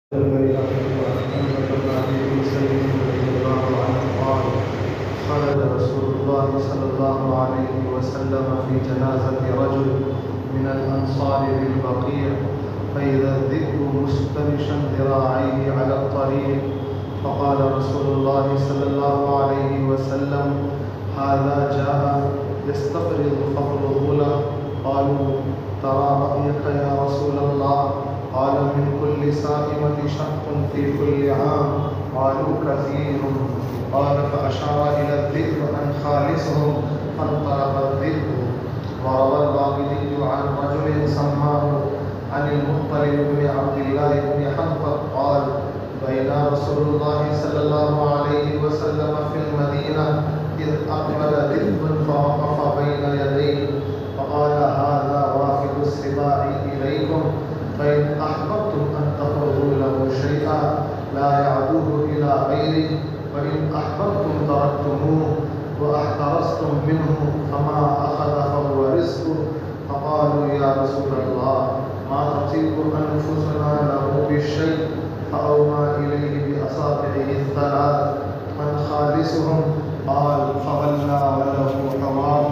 خرج رسول الله صلى الله عليه وسلم في جنازة رجل من الأنصار بالبقيع، فإذا الذئب مسترشا ذراعيه على الطريق، فقال رسول الله صلى الله عليه وسلم: هذا جاء يستفرغ فاقرضه له. قالوا: ترى رأيك يا رسول الله؟ قال: من كل سائمة شق في كل عام. قالوا: كثير. قال: فأشار إلى الذئب أن خالصهم، فانطلق الذئب. وروى الباقلي عن رجل سماه عن المطلب بن عبد الله بن حنظل قال: بين رسول الله صلى الله عليه وسلم في المدينة إذ أقبل ذئب فوقف بين يديه، فقال: هذا وافد السباع إليكم، فإن أحببتم أن تفرضوا له شيئا لا يعدوه إلى غيره، وإن أحببتم تركتموه واحترستم منه، فما أخذ فهو رزق. فقالوا: يا رسول الله، ما تطيق أنفسنا له بالشيء؟ فأومى إليه بأصابعه الثلاث: من خالصهم؟ قال: فولى وله حوام.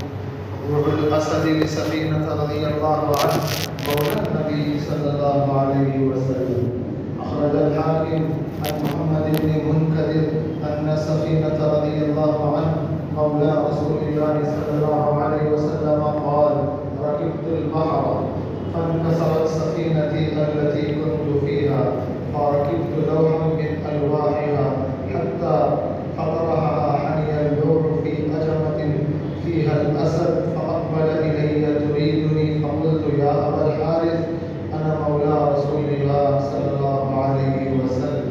روح الأسد لسفينة رضي الله عنه مولى النبي صلى الله عليه وسلم. أخرج الحاكم عن محمد بن منكدر أن سفينة رضي الله عنه مولى رسول الله صلى الله عليه وسلم قال: ركبت البحر فانكسرت سفينتي التي كنت فيها، فركبت لوحا من ألواحها حتى فطرحها حني اللوح في أجمة فيها الأسد، فأقبل إلي تريدني، فقلت: يا أبا الحارث، أنا مولى رسول الله صلى الله عليه وسلم.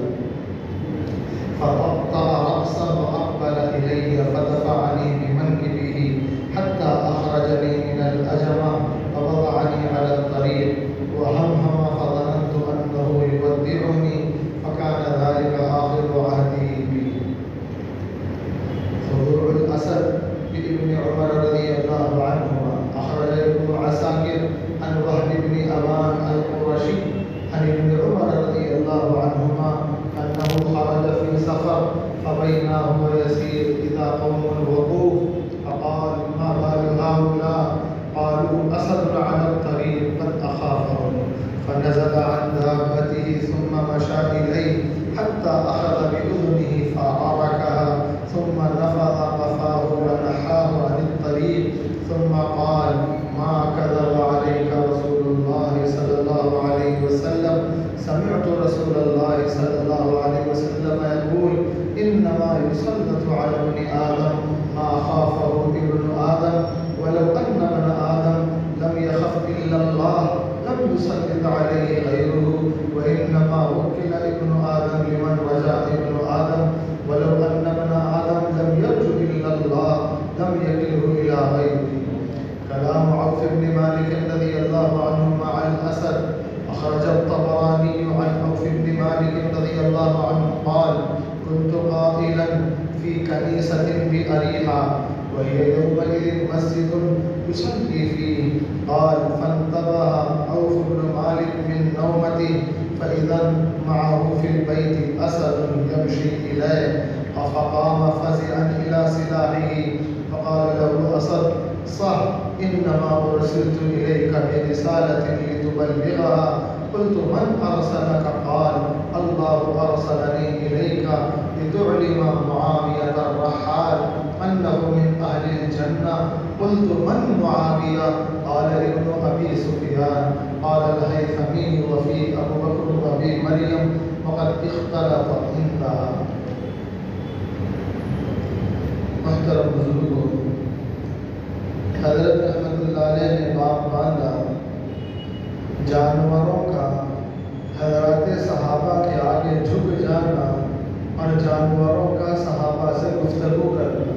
فطأطأ رأسه وأقبل إلي فدفعني بمنكبه حتى أخرجني من الأجمة ووضعني على الطريق، وهمهم فظننت أنه يودعني، فكان ذلك آخر عهده بي. خضوع الأسد بابن عمر رضي الله عنهما. أخرج ابن عساكر عن وهب بن أبان القرشي عن ابن عمر رضي الله عنهما أنه خرج في سفر، فبينا هو يسير إذا قوم وقوف، فقال: ما بال هؤلاء؟ قالوا: أسد على الطريق قد أخافهم. فنزل عن دابته ثم مشى إليه حتى أخذ بأذنه فعركها، ثم نفض قفاه ونحاه عن الطريق، ثم قال: ما كذب عليك رسول الله صلى الله عليه وسلم. سمعت رسول الله صلى الله عليه وسلم يقول: إنما يسلط على ابن آدم ما خافه ابن آدم، ولو أن ابن آدم لم يخف إلا الله لم يسلط عليه غيره، وإنما وكل ابن آدم لمن رجا ابن آدم، ولو أن ابن آدم لم يرجو إلا الله لم يكله إلى غيره. كلام عوف بن مالك رضي الله عنه مع الأسد. أخرج الطبراني عن عوف بن مالك رضي الله عنه قال: كنت قائلا في كنيسة بأريحة، وهي يومئذ مسجد يصلي فيه. قال: فانتبه عوف بن مالك من نومته، فإذا معه في البيت أسد يمشي إليه، فقام فزعا إلى سلاحه، فقال له الأسد: صح، إنما أرسلت إليك برسالة لتبلغها. قلت: من أرسلك؟ قال: الله أرسلني إليك لتعلم معاوية الرحال أنه من أهل الجنة. قلت: من معاوية؟ قال: ابن أبي سفيان. قال الهيثمي: وفي أبو بكر وأبي مريم وقد اختلط عندها. محترم بزرگوں، حضرت رحمت اللہ علیہ نے باپ باندھا جانوروں کا حضرات صحابہ کے آگے جھک جانا اور جانوروں کا صحابہ سے گفتگو کرنا.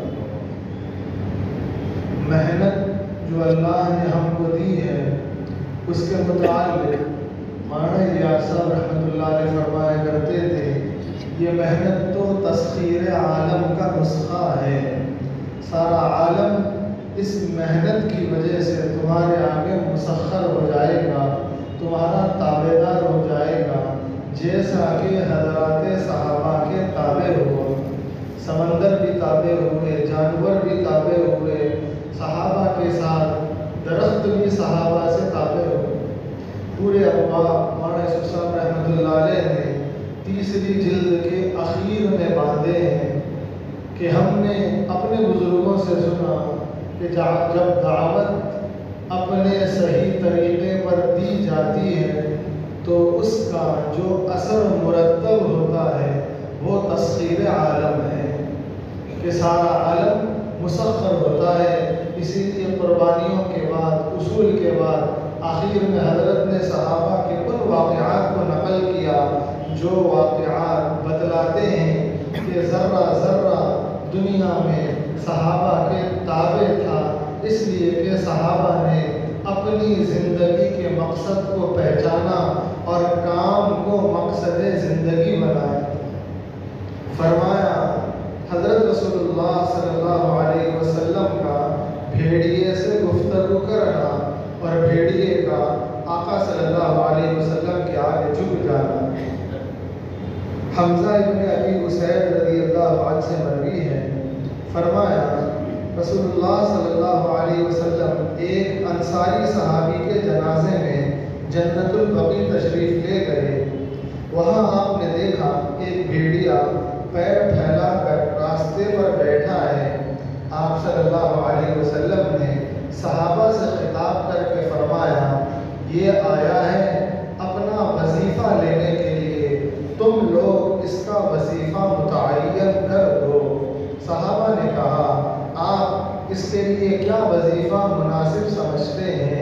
محنت جو اللہ نے ہم کو دی ہے اس کے متعلق مولانا الیاس صاحب رحمۃ اللہ علیہ فرمایا کرتے تھے: یہ محنت تو تسخیر عالم کا نسخہ ہے. سارا عالم اس محنت کی وجہ سے تمہارے آگے مسخر ہو جائے گا، تمہارا تابعدار ہو جائے گا. جیسا کہ حضرات صحابہ کے تابع ہوا۔ سمندر بھی تابع ہوئے، جانور بھی تابع ہوئے صحابہ کے ساتھ، درخت بھی صحابہ سے تابع ہوئے۔ پورے ابواب مولانا یوسف صاحب رحمۃ اللہ علیہ نے تیسری جلد کے اخیر میں باندھے ہیں کہ ہم نے اپنے بزرگوں سے سنا کہ جب دعوت اپنے صحیح طریقے پر دی جاتی ہے تو اس کا جو اثر مرتب ہوتا ہے وہ تسخیر عالم ہے، کہ سارا عالم مسخر ہوتا ہے۔ اسی لیے قربانیوں کے بعد، اصول کے بعد، آخر میں حضرت نے صحابہ کے ان واقعات کو نقل کیا جو واقعات بتلاتے ہیں کہ ذرہ ذرہ دنیا میں صحابہ کے تابع تھا، اس لیے کہ صحابہ نے اپنی زندگی کے مقصد کو پہچانا اور کام کو مقصد زندگی بنایا۔ فرمایا حضرت رسول اللہ صلی اللہ علیہ وسلم کا بھیڑیے سے گفتگو کرنا اور بھیڑیے کا آقا صلی اللہ علیہ وسلم کے آگے جھک جانا۔ حمزہ ابن ابی اسید رضی اللہ عنہ سے مروی ہے، فرمایا رسول اللہ صلی اللہ علیہ وسلم ایک انصاری صحابی کے جنازے میں جنت البقیع تشریف لے گئے۔ وہاں آپ نے دیکھا ایک بھیڑیا پیر پھیلا کر راستے پر بیٹھا ہے۔ آپ صلی اللہ علیہ وسلم نے صحابہ سے خطاب کر کے فرمایا، یہ آیا ہے اپنا وظیفہ لینے کے لیے، تم لوگ اس کا وظیفہ متعین کر دو۔ صحابہ نے کہا، آپ اس کے لیے کیا وظیفہ مناسب سمجھتے ہیں؟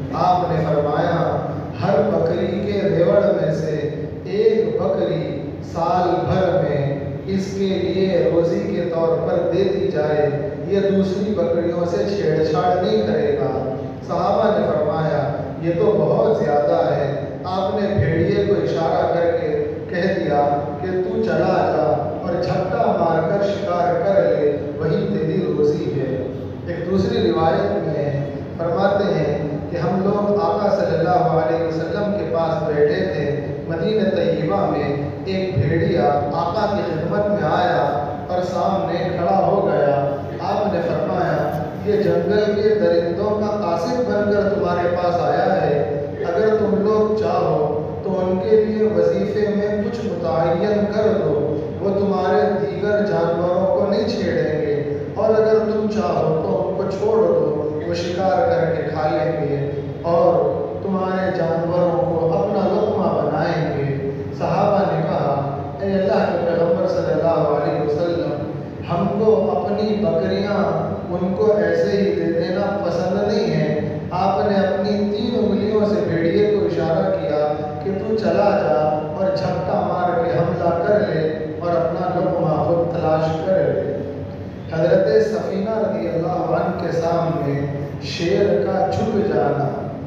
آپ نے فرمایا، ہر بکری کے ریوڑ میں سے ایک بکری سال بھر میں اس کے لیے روزی کے طور پر دے دی جائے، یہ دوسری بکریوں سے چھیڑ چھاڑ نہیں کرے گا۔ صحابہ نے فرمایا، یہ تو بہت زیادہ ہے۔ آپ نے بھیڑیے کو اشارہ کر کے کہہ دیا کہ تو چلا جا اور جھپٹا مار کر شکار کر لے، وہی تیری روزی ہے۔ ایک دوسری روایت میں فرماتے ہیں کہ ہم لوگ آقا صلی اللہ علیہ وسلم کے پاس بیٹھے تھے، مدینہ طیبہ میں ایک بھیڑیا آقا کی خدمت میں آیا اور سامنے کھڑا ہو گیا۔ آپ نے فرمایا، یہ جنگل کے درندوں کا قاصد بن کر تمہارے پاس آیا ہے، اگر تم لوگ چاہو تو ان کے لیے وظیفے میں کچھ متعین کر دو، وہ تمہارے دیگر جانوروں کو نہیں چھیڑیں گے، اور اگر تم چاہو تو ان کو چھوڑ دو، وہ شکار کر کے کھا لیں گے اور تمہارے جانوروں کو اپنا لقمہ بنائیں گے۔ صحابہ نے کہا، اے اللہ کے پیغمبر صلی اللہ علیہ وسلم، ہم کو اپنی بکریاں ان کو ایسے ہی دے دینا پسند نہیں ہے۔ آپ نے اپنی 3 انگلیوں سے بھیڑیے کو اشارہ کیا کہ تو چلا جا اور جھپٹا مار کے حملہ کر لے اور اپنا لقمہ خود تلاش کر لے۔ حضرت سفینہ رضی اللہ عنہ کے سامنے شیر کا جھک جانا۔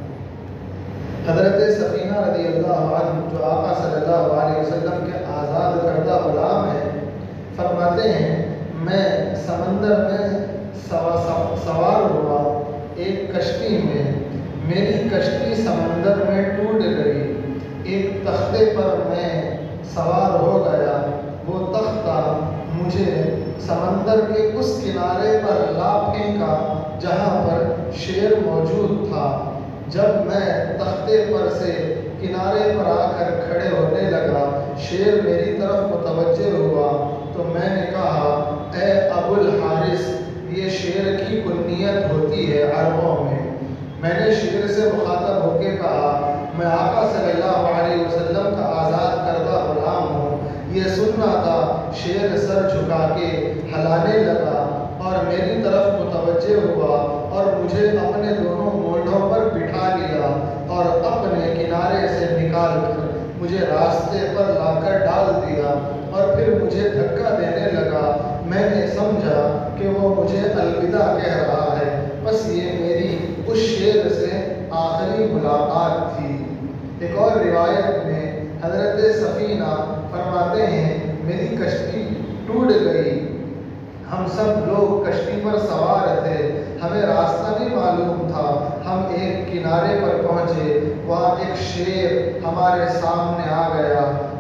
حضرت سفینہ رضی اللہ عنہ جو آقا صلی اللہ علیہ وسلم کے آزاد کردہ غلام ہیں، فرماتے ہیں میں سمندر میں سوار ہوا ایک کشتی میں، میری کشتی سمندر میں ٹوٹ گئی، ایک تختے پر میں سوار ہو گیا، وہ تختہ مجھے سمندر کے اس کنارے پر لا پھینکا جہاں پر شیر موجود تھا۔ جب میں تختے پر سے کنارے پر آ کر کھڑے ہونے لگا، شیر میری طرف متوجہ ہوا تو میں نے کہا، اے ابو الحارث، یہ شیر کی کنیت ہوتی ہے عربوں میں۔ میں نے شیر سے مخاطب ہو کے کہا، میں آقا صلی اللہ علیہ وسلم کا آزاد کردہ غلام ہوں۔ یہ سننا تھا، شیر سر جھکا کے ہلانے لگا اور میری طرف متوجہ ہوا اور مجھے اپنے دونوں مونڈھوں پر بٹھا لیا اور اپنے کنارے سے نکال کر مجھے راستے پر لا کر ڈال دیا اور پھر مجھے دھکا دینے لگا۔ میں نے سمجھا کہ وہ مجھے الوداع کہہ رہا ہے، بس یہ میری اس شیر سے آخری ملاقات تھی۔ ایک اور روایت میں حضرت سفینہ فرماتے ہیں، میری کشتی ٹوٹ گئی، ہم سب لوگ کشتی پر سوار تھے، ہمیں راستہ نہیں معلوم تھا، ہم ایک کنارے پر پہنچے، وہاں ایک شیر ہمارے سامنے آ گیا،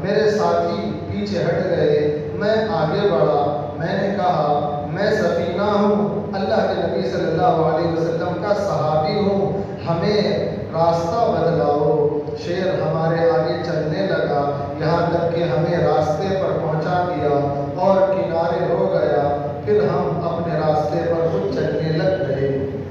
پیچھے ہٹ گئے، میں آگے بڑھا، میں نے کہا میں سفینہ ہوں، اللہ کے نبی صلی اللہ علیہ وسلم کا صحابی ہوں، ہمیں راستہ بدلاؤ۔ شیر ہمارے آگے چلنے لگا، یہاں تک کہ ہمیں راستے پر پہنچا دیا اور کنارے ہو گیا، پھر ہم اپنے راستے پر خود چلنے لگ گئے۔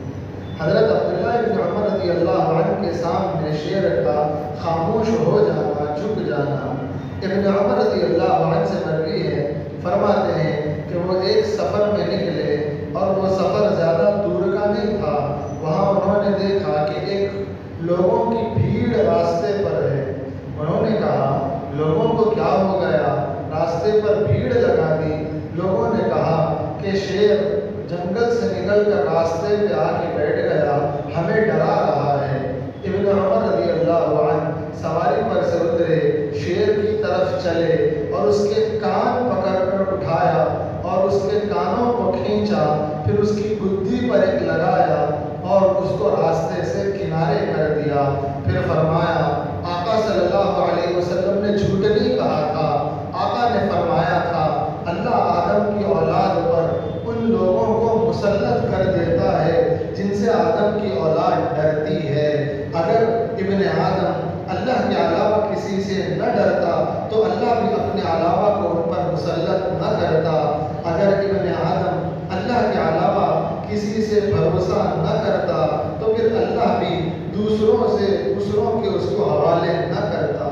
حضرت عبداللہ بن عمر رضی اللہ عنہ کے سامنے شیر کا خاموش ہو جانا، جھک جانا۔ ابن عمر رضی اللہ عنہ سے مروی ہے، فرماتے ہیں کہ وہ ایک سفر میں نکلے اور وہ سفر زیادہ دور کا نہیں تھا، وہاں انہوں نے دیکھا کہ ایک لوگوں کی بھیڑ راستے پر ہے۔ انہوں نے کہا لوگوں کو کیا ہو گیا، راستے پر بھیڑ لگا دی۔ لوگوں نے کہا کہ شیر جنگل سے نکل کر راستے پہ آ کے بیٹھ گیا، ہمیں ڈرا رہا ہے۔ ابن عمر رضی اللہ عنہ سواری پر سے اترے، شیر کی طرف چلے اور اس کے کان پکڑ کر اٹھایا اور اس کے کانوں کو کھینچا، پھر اس کی گدی پر ایک لگایا اور اس کو راستے سے کنارے کر دیا۔ پھر فرمایا آقا صلی اللہ علیہ وسلم نے جھوٹ نہیں کہا تھا، آقا نے فرمایا تھا اللہ آدم کی اولاد پر ان لوگوں کو مسلط کر دیتا ہے جن سے آدم کی اولاد ڈرتی ہے۔ اگر ابن آدم اللہ کے علاوہ کسی سے نہ ڈرتا تو اللہ بھی اپنے علاوہ کو ان پر مسلط نہ کرتا۔ اگر ابن آدم اللہ کے علاوہ کسی سے بھروسہ نہ کرتا تو پھر اللہ بھی دوسروں کے اس کو حوالے نہ کرتا۔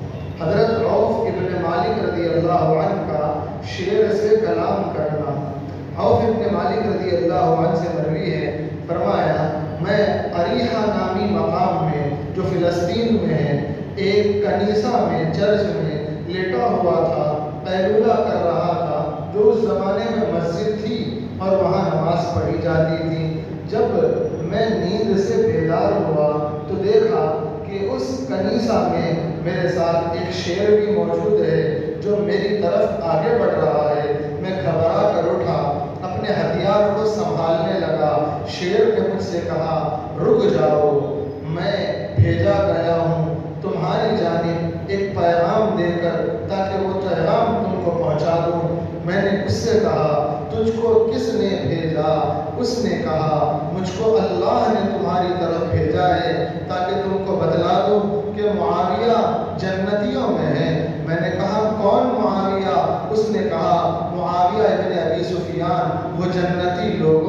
حضرت عوف ابن مالک رضی اللہ عنہ کا شیر سے کلام کرنا۔ عوف ابن مالک رضی اللہ عنہ سے مروی ہے، فرمایا میں اریحہ نامی مقام میں جو فلسطین میں ہے ایک کنیسہ میں چرچ میں لیٹا ہوا تھا، قیلولہ کر رہا تھا، جو اس زمانے میں مسجد تھی اور وہاں نماز پڑھی جاتی تھی۔ جب میں نیند سے بیدار ہوا تو دیکھا کہ اس کنیسہ میں میرے ساتھ ایک شیر بھی موجود ہے جو میری طرف آگے بڑھ رہا ہے۔ میں گھبرا کر اٹھا، اپنے ہتھیار کو سنبھالنے لگا۔ شیر نے مجھ سے کہا رک جاؤ، میں بھیجا گیا ہوں تمہاری جانب ایک پیغام دے کر تاکہ وہ پیغام تم کو پہنچا دوں۔ میں نے اس سے کہا تجھ کو کس نے بھیجا؟ اس نے کہا مجھ کو اللہ نے تمہاری طرف بھیجا ہے تاکہ تم کو بتلا دوں کہ معاویہ جنتیوں میں ہے۔ میں نے کہا کون معاویہ؟ اس نے کہا معاویہ ابن ابی سفیان، وہ جنتی لوگوں